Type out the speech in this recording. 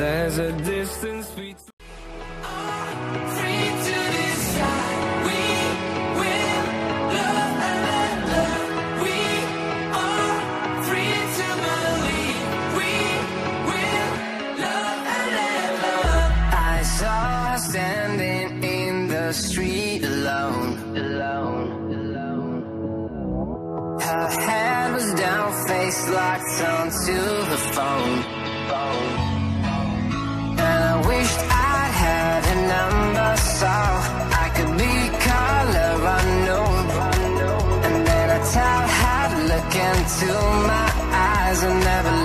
There's a distance between. Standing in the street alone. Her head was down, face locked onto her phone. And I wished I'd had a number so I could be color unknown. And then I tell her to look into my eyes and never